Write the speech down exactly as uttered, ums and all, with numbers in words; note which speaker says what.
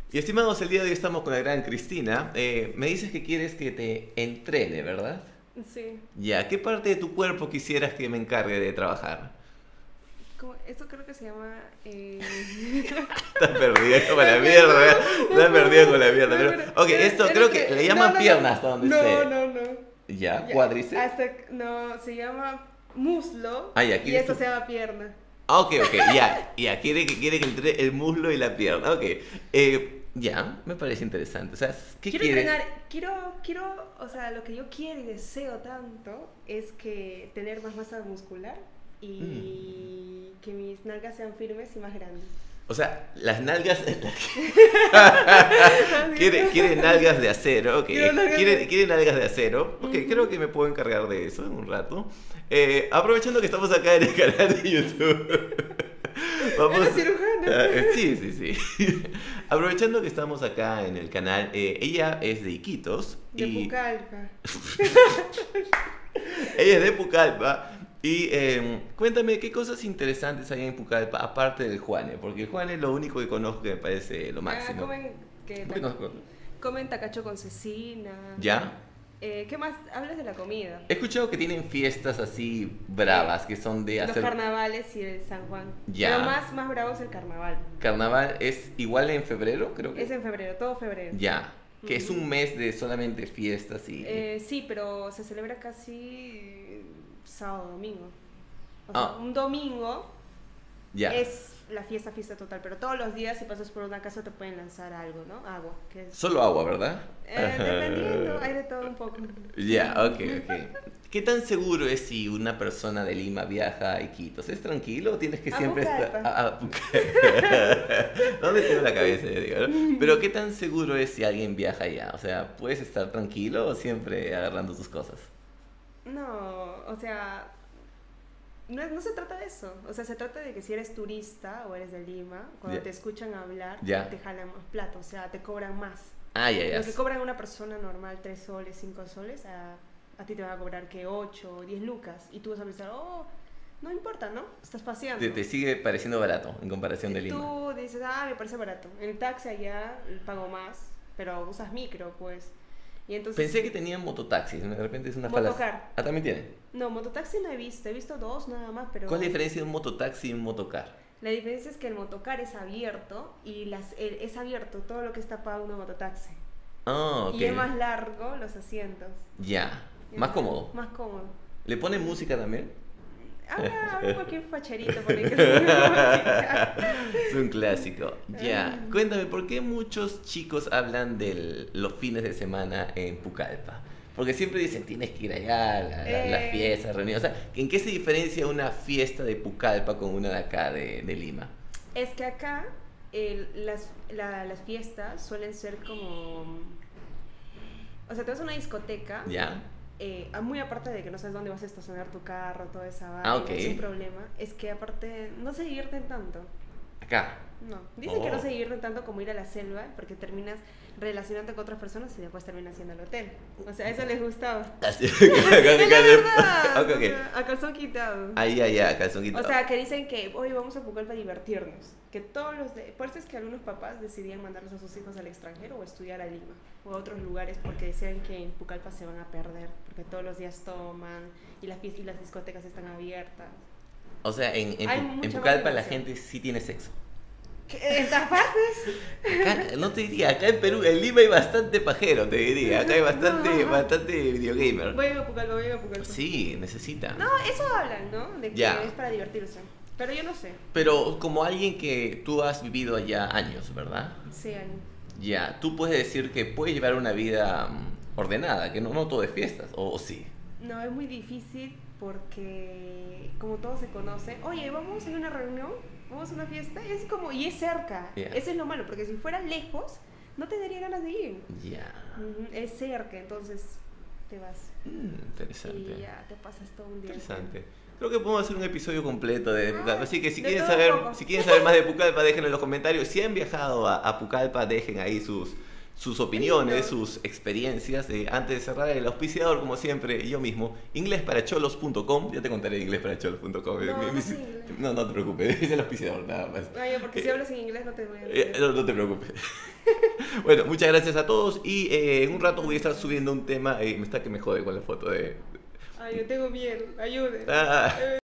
Speaker 1: Y estimados, el día de hoy estamos con la gran Cristina. Eh, me dices que quieres que te entrene, ¿verdad?
Speaker 2: Sí.
Speaker 1: Ya, ¿qué parte de tu cuerpo quisieras que me encargue de trabajar?
Speaker 2: Como, esto creo que se llama... Eh...
Speaker 1: Estás perdida con la mierda, ¿eh? Estás perdida con la mierda.
Speaker 2: No,
Speaker 1: Pero,
Speaker 2: pero-
Speaker 1: ok, esto
Speaker 2: era
Speaker 1: creo que
Speaker 2: que-
Speaker 1: le llaman
Speaker 2: no, no,
Speaker 1: piernas
Speaker 2: no.
Speaker 1: hasta donde
Speaker 2: No,
Speaker 1: sé.
Speaker 2: no, no.
Speaker 1: ¿Ya?
Speaker 2: Ya,
Speaker 1: ¿Cuádriceps?
Speaker 2: Hasta, no, se llama muslo
Speaker 1: Ah, ya,
Speaker 2: y
Speaker 1: ¿quieres
Speaker 2: esto
Speaker 1: tú?
Speaker 2: se llama pierna.
Speaker 1: Ah, ok, ok, ya, ya, quiere que, quiere que entre el muslo y la pierna, ok. Eh, ya, me parece interesante. O sea, ¿qué
Speaker 2: Quiero
Speaker 1: quieres?
Speaker 2: entrenar, quiero, quiero, o sea, lo que yo quiero y deseo tanto es que tener más masa muscular y
Speaker 1: Mm.
Speaker 2: que mis nalgas sean firmes y más grandes.
Speaker 1: O sea, las nalgas... quiere, quiere nalgas de acero, ok.
Speaker 2: Quiero nalgas
Speaker 1: Quiere,
Speaker 2: de-
Speaker 1: quiere nalgas de acero, ok,
Speaker 2: Ujú.
Speaker 1: creo que me puedo encargar de eso en un rato. Eh, aprovechando que estamos acá en el canal de YouTube. Vamos...
Speaker 2: Eres cirujana.
Speaker 1: Ah, eh, sí, sí, sí. Aprovechando que estamos acá en el canal, eh, ella es de Iquitos.
Speaker 2: De
Speaker 1: y...
Speaker 2: Pucallpa.
Speaker 1: Ella es de Pucallpa. Y eh, cuéntame, ¿qué cosas interesantes hay en Pucallpa aparte del Juane? Porque el Juane es lo único que conozco que me parece lo
Speaker 2: Ah,
Speaker 1: máximo.
Speaker 2: comen, que,
Speaker 1: ¿Por qué no conozco?
Speaker 2: comen tacacho con cecina.
Speaker 1: ¿Ya?
Speaker 2: Eh, ¿Qué más? Hablas de la comida.
Speaker 1: He escuchado que tienen fiestas así bravas, que son de
Speaker 2: Los
Speaker 1: hacer...
Speaker 2: carnavales y el San Juan.
Speaker 1: Ya.
Speaker 2: Pero más, más bravo es el carnaval.
Speaker 1: Carnaval es igual en febrero, creo que.
Speaker 2: Es en febrero, todo febrero.
Speaker 1: Ya, que es
Speaker 2: Ujú.
Speaker 1: un mes de solamente fiestas y...
Speaker 2: Eh, sí, pero se celebra casi sábado, domingo. O sea,
Speaker 1: Ah.
Speaker 2: un domingo
Speaker 1: ya.
Speaker 2: es la fiesta, fiesta total. Pero todos los días, si pasas por una casa, te pueden lanzar algo, ¿no? Agua. Que es,
Speaker 1: Solo agua, ¿verdad?
Speaker 2: eh, dependiendo, hay de todo un poco.
Speaker 1: Ya, ok, ok. ¿Qué tan seguro es si una persona de Lima viaja a Iquitos? ¿Es tranquilo o tienes que
Speaker 2: A
Speaker 1: siempre estar...
Speaker 2: Pucallpa.
Speaker 1: a- a Pucallpa? ¿Dónde tengo la cabeza? Yo digo, ¿no? Pero ¿qué tan seguro es si alguien viaja allá? O sea, ¿puedes estar tranquilo o siempre agarrando tus cosas?
Speaker 2: No, o sea, no, es- no se trata de eso. O sea, se trata de que si eres turista o eres de Lima, cuando
Speaker 1: Ya.
Speaker 2: te escuchan hablar,
Speaker 1: Ya.
Speaker 2: te jalan más plata, o sea, te cobran más.
Speaker 1: Ah, ya, ya.
Speaker 2: Lo que cobran una persona normal, tres soles, cinco soles, a, a ti te van a cobrar que ocho o diez lucas. Y tú vas a pensar, oh, no importa, ¿no? Estás paseando.
Speaker 1: Te, te sigue pareciendo barato en comparación de
Speaker 2: Y
Speaker 1: Lima.
Speaker 2: tú dices, ah, me parece barato. En el taxi allá pago más, pero usas micro, pues. Y entonces,
Speaker 1: Pensé que tenían mototaxis, de repente es una
Speaker 2: Motocar.
Speaker 1: falacia. Ah, también tienen.
Speaker 2: no, mototaxi no he visto, he visto dos nada más, pero...
Speaker 1: ¿Cuál es la diferencia de un mototaxi y un motocar?
Speaker 2: La diferencia es que el motocar es abierto y las, el- es abierto todo lo que está pagado una mototaxi.
Speaker 1: Ah, ok.
Speaker 2: Y es más largo los asientos.
Speaker 1: Ya,
Speaker 2: Es
Speaker 1: más cómodo.
Speaker 2: Más cómodo.
Speaker 1: ¿Le ponen música también?
Speaker 2: Habla, habla cualquier facherito por ahí que le ponga música.
Speaker 1: Es un clásico. Ya,
Speaker 2: Ah.
Speaker 1: cuéntame, ¿por qué muchos chicos hablan de los fines de semana en Pucallpa? Porque siempre dicen, tienes que ir allá, la- la- las
Speaker 2: Eh.
Speaker 1: fiestas, reuniones. O sea, ¿en qué se diferencia una fiesta de Pucallpa con una de acá de, de Lima?
Speaker 2: Es que acá el- las, la- las fiestas suelen ser como... O sea, te vas a una discoteca,
Speaker 1: ¿Ya?
Speaker 2: eh, a- muy aparte de que no sabes dónde vas a estacionar tu carro, toda esa vaina,
Speaker 1: Ah, ok.
Speaker 2: es un problema, es que aparte no se divierten tanto.
Speaker 1: Acá.
Speaker 2: No, dicen que no
Speaker 1: Oh.
Speaker 2: se divierten tanto como ir a la selva porque terminas relacionándote con otras personas y después terminas yendo al hotel. O sea, eso les gustaba.
Speaker 1: Así-
Speaker 2: Es la verdad.
Speaker 1: Ok, ok.
Speaker 2: O sea, a calzón quitado.
Speaker 1: Ahí, ahí, ahí, calzón
Speaker 2: O
Speaker 1: quitado.
Speaker 2: sea, que dicen que hoy vamos a Pucallpa a divertirnos. Que todos los de... Por eso es que algunos papás decidían mandarlos a sus hijos al extranjero o estudiar a Lima o a otros lugares porque decían que en Pucallpa se van a perder porque todos los días toman y las, fies- y las discotecas están abiertas.
Speaker 1: O sea, en, en,
Speaker 2: Hay
Speaker 1: Pu-
Speaker 2: mucha
Speaker 1: en
Speaker 2: más
Speaker 1: Pucallpa la
Speaker 2: diversión.
Speaker 1: gente sí tiene sexo.
Speaker 2: ¿Qué? ¿En todas partes?
Speaker 1: Acá, no te diría, acá en Perú, en Lima hay bastante pajero, te diría. Acá hay bastante,
Speaker 2: No.
Speaker 1: bastante videogamer.
Speaker 2: Voy a Pucallpa, voy a Pucallpa.
Speaker 1: Sí, necesita.
Speaker 2: No, eso hablan, ¿no? De que
Speaker 1: Ya.
Speaker 2: es para divertirse. Pero yo no sé.
Speaker 1: Pero como alguien que tú has vivido allá años, ¿verdad?
Speaker 2: Sí, años.
Speaker 1: Ya, tú puedes decir que puedes llevar una vida mm, ordenada, que no, no todo es fiestas, o, o sí.
Speaker 2: No, es muy difícil porque como todos se conocen, oye, vamos a ir a una reunión, vamos a una fiesta, y es como, y es cerca.
Speaker 1: Ya.
Speaker 2: Eso es lo malo, porque si fuera lejos, no te daría ganas de ir.
Speaker 1: Ya,
Speaker 2: Ujú, es cerca, entonces te vas.
Speaker 1: Mm, interesante.
Speaker 2: Y ya te pasas todo un día.
Speaker 1: Interesante. Creo que podemos hacer un episodio completo de Pucallpa. Así que si
Speaker 2: de
Speaker 1: quieren
Speaker 2: todo
Speaker 1: saber,
Speaker 2: un poco.
Speaker 1: si quieren saber más de Pucallpa, déjenlo en los comentarios. Si han viajado a, a Pucallpa, dejen ahí sus, sus opiniones,
Speaker 2: Lindo.
Speaker 1: sus experiencias. Eh, antes de cerrar, el auspiciador, como siempre, yo mismo, inglés para cholos punto com. Ya te contaré inglés para cholos punto com.
Speaker 2: No,
Speaker 1: Mi-
Speaker 2: no
Speaker 1: mi-
Speaker 2: sé inglés.
Speaker 1: no, no te preocupes, es el auspiciador, nada más.
Speaker 2: Ay, porque si
Speaker 1: Eh,
Speaker 2: hablas en inglés no te voy a
Speaker 1: Eh,
Speaker 2: entender.
Speaker 1: no, no te preocupes. Bueno, muchas gracias a todos y eh, en un rato voy a estar subiendo un tema. Eh, me está que me jode con la foto de...
Speaker 2: Ay, yo tengo miedo, ayude.
Speaker 1: Ah.